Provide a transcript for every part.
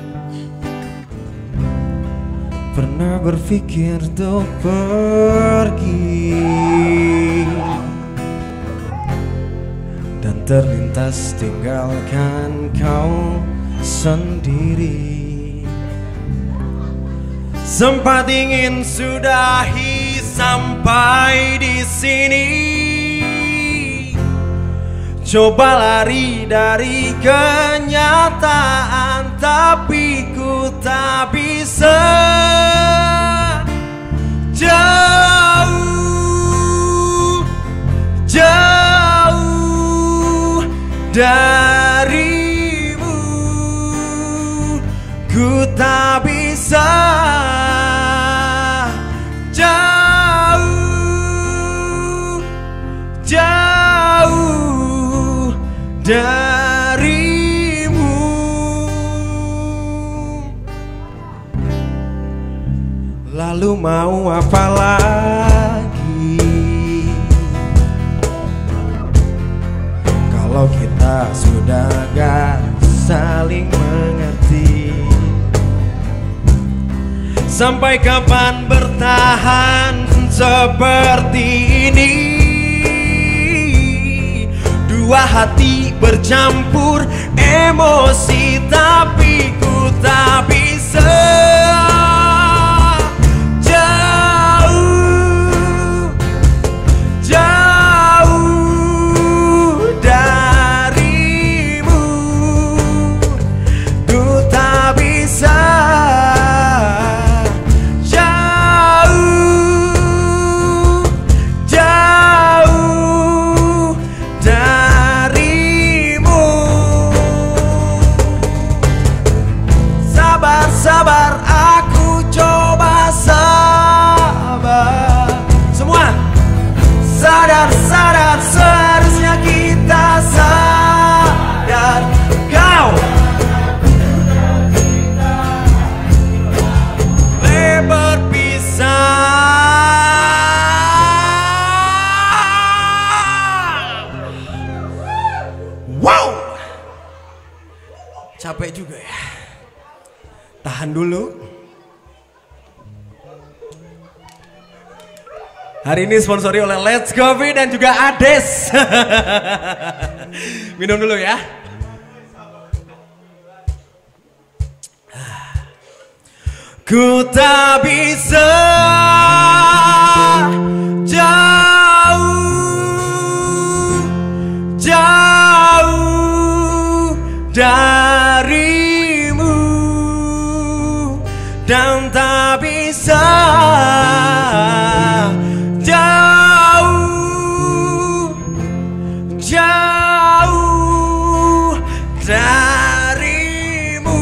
Pernah berpikir untuk pergi dan terlintas tinggalkan kau sendiri. Sempat ingin sudahi sampai di sini, coba lari dari kenyataan, tapi ku tak bisa. Jauh, jauh darimu, ku tak bisa. Jauh, jauh darimu. Lalu mau apa lagi kalau kita sudah gak saling mengerti? Sampai kapan bertahan seperti ini? Dua hati bercampur emosi, tapi ku tak bisa. Jauh, jauh darimu, ku tak bisa. Jauh, jauh darimu. Sabar, sabar, aku coba sabar. Semua sadar, sadar, seharusnya kita sadar. Kau berpisah. Wow, capek juga ya. Tahan dulu. Hari ini sponsori oleh Let's Coffee dan juga Ades. Minum dulu ya. Ku tak bisa jauh, jauh darimu, dan tak bisa jauh, jauh darimu.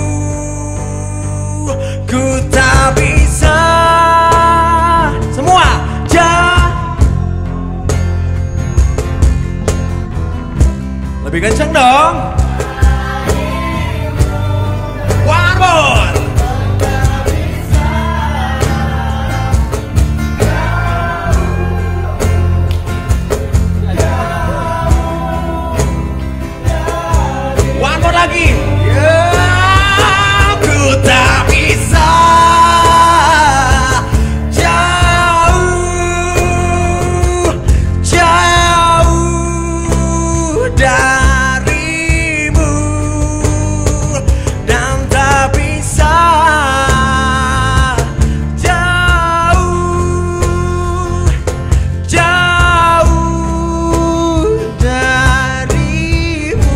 Ku tak bisa. Semua lebih kenceng dong. One more. One more lagi. Ku tak bisa jauh, jauh darimu, dan tak bisa jauh, jauh darimu.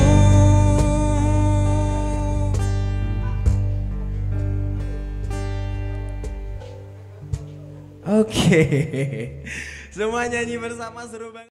Oke, semua nyanyi bersama seru banget.